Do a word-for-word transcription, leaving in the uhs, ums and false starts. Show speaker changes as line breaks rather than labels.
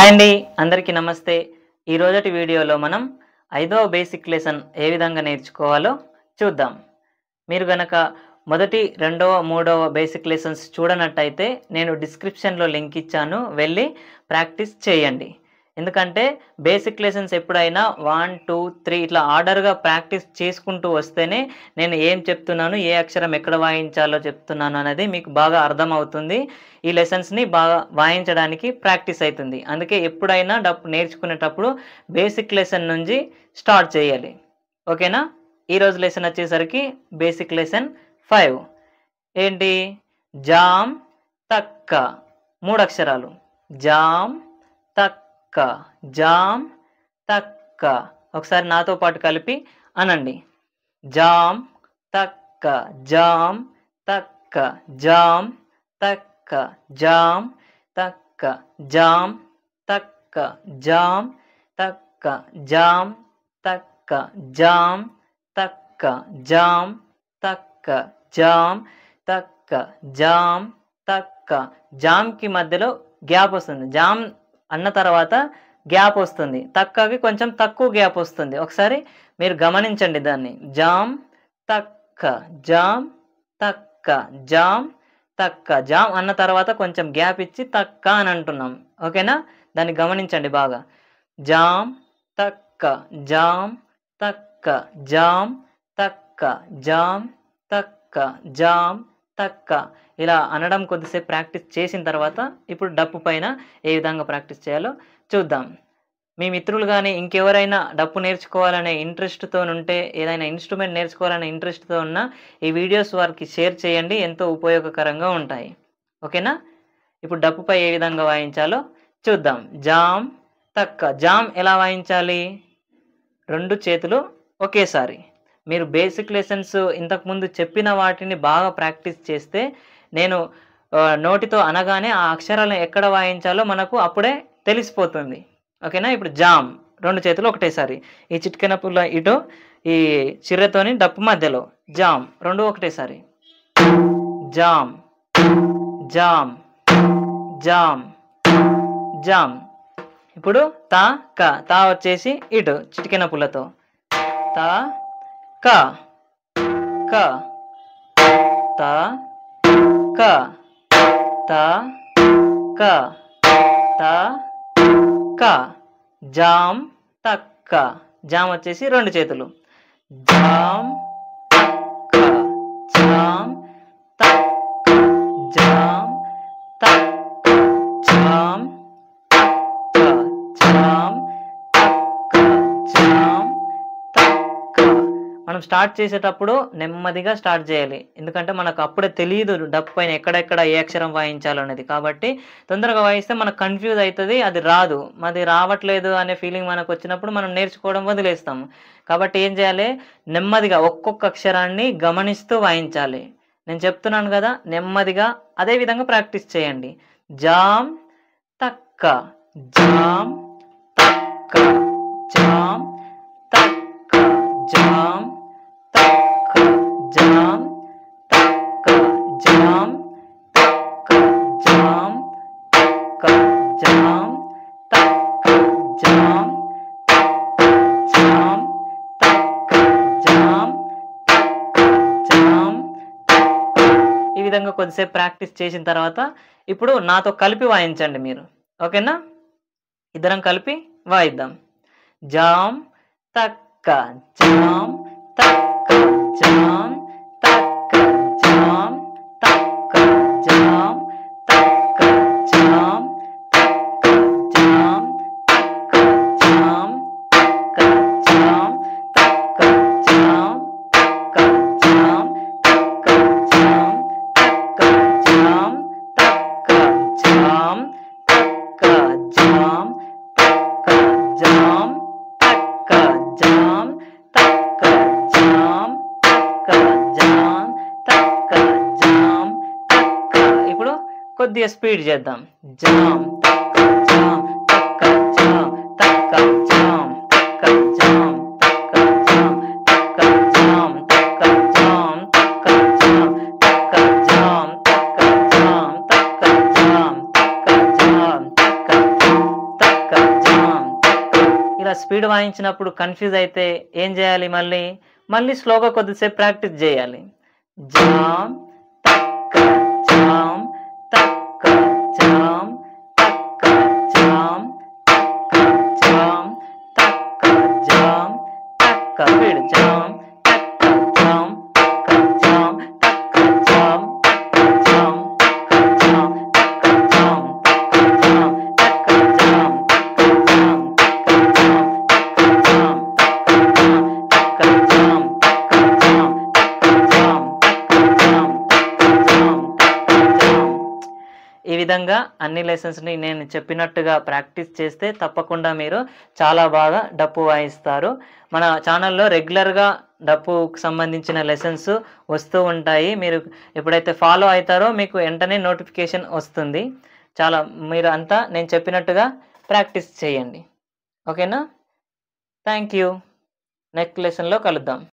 Hi అండి, అందరికీ నమస్తే. ఈ రోజటి వీడియోలో మనం ఐదవ బేసిక్ లెసన్ ఏ విధంగా నేర్చుకోవాలో చూద్దాం. మీరు గనక మొదటి, రెండవ, మూడవ బేసిక్ లెసన్స్ చూడనట్టయితే నేను డిస్క్రిప్షన్లో లింక్ ఇచ్చాను, వెళ్ళి ప్రాక్టీస్ చేయండి. ఎందుకంటే బేసిక్ లెసన్స్ ఎప్పుడైనా వన్ టూ త్రీ ఇట్లా ఆర్డర్గా ప్రాక్టీస్ చేసుకుంటూ వస్తేనే నేను ఏం చెప్తున్నాను, ఏ అక్షరం ఎక్కడ వాయించాలో చెప్తున్నాను అనేది మీకు బాగా అర్థమవుతుంది. ఈ లెసన్స్ని బాగా వాయించడానికి ప్రాక్టీస్ అవుతుంది. అందుకే ఎప్పుడైనా డప్పు నేర్చుకునేటప్పుడు బేసిక్ లెసన్ నుంచి స్టార్ట్ చేయాలి. ఓకేనా? ఈరోజు లెసన్ వచ్చేసరికి బేసిక్ లెసన్ ఫైవ్. ఏంటి? జామ్ తక్క. మూడు అక్షరాలు. జామ్ తక్క, జామ్ తక్క. ఒకసారి నాతో పాటు కలిపి అనండి. జామ్ తక్క, జామ్ తక్క, జామ్ తక్క, జామ్ తక్క, జామ్ తక్క, జామ్ తక్క, జామ్ తక్క, జామ్ తక్క, జామ్ తక్క, జామ్ తక్క, జామ్ తక్క. జామ్కి మధ్యలో గ్యాప్ వస్తుంది. జామ్ అన్న తర్వాత గ్యాప్ వస్తుంది. తక్కకి కొంచెం తక్కువ గ్యాప్ వస్తుంది. ఒకసారి మీరు గమనించండి దాన్ని. జామ్ తక్క, జామ్ తక్క, జామ్ తక్క. జామ్ అన్న తర్వాత కొంచెం గ్యాప్ ఇచ్చి తక్క అని అంటున్నాం. ఓకేనా? దాన్ని గమనించండి బాగా. జామ్ తక్క, జామ్ తక్క, జామ్ తక్క, జామ్ తక్క, జామ్ తక్క. ఇలా అనడం కొద్దిసేపు ప్రాక్టీస్ చేసిన తర్వాత ఇప్పుడు డప్పు పైన ఏ విధంగా ప్రాక్టీస్ చేయాలో చూద్దాం. మీ మిత్రులు కానీ ఇంకెవరైనా డప్పు నేర్చుకోవాలనే ఇంట్రెస్ట్తో ఉంటే, ఏదైనా ఇన్స్ట్రుమెంట్ నేర్చుకోవాలనే ఇంట్రెస్ట్తో ఉన్నా ఈ వీడియోస్ వారికి షేర్ చేయండి, ఎంతో ఉపయోగకరంగా ఉంటాయి. ఓకేనా? ఇప్పుడు డప్పుపై ఏ విధంగా వాయించాలో చూద్దాం. జామ్ తక్క. జామ్ ఎలా వాయించాలి? రెండు చేతులు ఒకేసారి. మీరు బేసిక్ లెసన్స్ ఇంతకుముందు చెప్పిన వాటిని బాగా ప్రాక్టీస్ చేస్తే నేను నోటితో అనగానే ఆ అక్షరాలను ఎక్కడ వాయించాలో మనకు అప్పుడే తెలిసిపోతుంది. ఓకేనా? ఇప్పుడు జామ్ రెండు చేతులు ఒకటేసారి. ఈ చిటికెన పుల్ల ఇటు, ఈ చిర్రతోని డప్పు మధ్యలో. జామ్ రెండు ఒకటేసారి. జామ్ జామ్ జామ్ జామ్. ఇప్పుడు తా క. తా వచ్చేసి ఇటు చిటికెన పుల్లతో. తా క క త క త క త క. జామ్ తక్క. జామ్ వచ్చేసి రెండు చేతులు. జామ్ తక్క, జామ్ తక్క, జామ్ తక్క, జామ్ తక్క, జామ్ తక్క, జామ్ తక్క. మనం స్టార్ట్ చేసేటప్పుడు నెమ్మదిగా స్టార్ట్ చేయాలి. ఎందుకంటే మనకు అప్పుడే తెలియదు డప్పు పైన ఎక్కడెక్కడ ఏ అక్షరం వాయించాలో అనేది. కాబట్టి తొందరగా వాయిస్తే మనకు కన్ఫ్యూజ్ అవుతుంది, అది రాదు. అది రావట్లేదు అనే ఫీలింగ్ మనకు వచ్చినప్పుడు మనం నేర్చుకోవడం వదిలేస్తాము. కాబట్టి ఏం చేయాలి? నెమ్మదిగా ఒక్కొక్క అక్షరాన్ని గమనిస్తూ వాయించాలి. నేను చెప్తున్నాను కదా, నెమ్మదిగా అదే విధంగా ప్రాక్టీస్ చేయండి. జామ్ తక్క, జామ్ తక్క, జామ్ తక్క, జామ్ తక్క, జామ్ తక్క, జామ్ తక్క, జామ్ తక్క, జామ్ తక్క, జామ్ తక్క, జామ్ తక్క, జామ్ తక్క, జామ్ తక్క. ఈ విధంగా కొద్దిసేపు ప్రాక్టీస్ చేసిన తర్వాత ఇప్పుడు నాతో కలిపి వాయించండి మీరు. ఓకేనా? ఇద్దరం కలిపి వాయిద్దాం. జామ్ తక్క, జామ్ తక్క, జామ్ తక్క, జామ్ తక్క, జామ్ తక్క, జామ్ తక్క, జామ్ తక్క, జామ్ తక్క, జామ్ తక్క, జామ్ తక్క, జామ్ తక్క, జామ్ తక్క, జామ్ తక్క, జామ్ తక్క, జామ్ తక్క, జామ్ తక్క, జామ్ తక్క, జామ్ తక్క, జామ్ తక్క, జామ్ తక్క. ఇప్పుడు కొద్దిగా స్పీడ్ చేద్దాం. జామ్ తక్క, జామ్ తక్క, జామ్ తక్క, జామ్ తక్క, జామ్ తక్క, జామ్ తక్క, జామ్ తక్క, జామ్ తక్క, జామ్ తక్క, జామ్ తక్క, జామ్ తక్క, జామ్ తక్క, జామ్ తక్క, ఇలా స్పీడ్ వాయించినప్పుడు కన్‌ఫ్యూజ్ అయితే ఏం చేయాలి మళ్ళీ? మళ్ళీ స్లోగా కొద్దిసేపు ప్రాక్టీస్ చేయాలి. జామ్ తక్క జామ్ తక్క జామ్ తక్క జామ్ తక్క జామ్ తక్క జామ్ తక్క స్పీడ్ జామ్ తక్క జామ్ తక్క జామ్ తక్క జామ్ తక్క జామ్ తక్క జామ్ తక్క జామ్ తక్క జామ్ తక్క జామ్ తక్క జామ్ తక్క జామ్ తక్క జామ్ తక్క జామ్ తక్క జామ్ తక్క జామ్ తక్క జామ్ తక్క జామ్ తక్క జామ్ తక్క జామ్. ఈ విధంగా అన్ని లెసన్స్‌ని నేను చెప్పినట్టుగా ప్రాక్టీస్ చేస్తే తప్పకుండా మీరు చాలా బాగా డప్పు వాయిస్తారు. మన ఛానల్‌లో రెగ్యులర్‌గా డప్పుకు సంబంధించిన లెసన్స్ వస్తూ ఉంటాయి. మీరు ఎప్పుడైతే ఫాలో అయితారో మీకు వెంటనే నోటిఫికేషన్ వస్తుంది. చాలా మీరు అంతా నేను చెప్పినట్టుగా ప్రాక్టీస్ చేయండి. ఓకేనా? Thank you. నెక్స్ట్ లెసన్‌లో కలుద్దాం.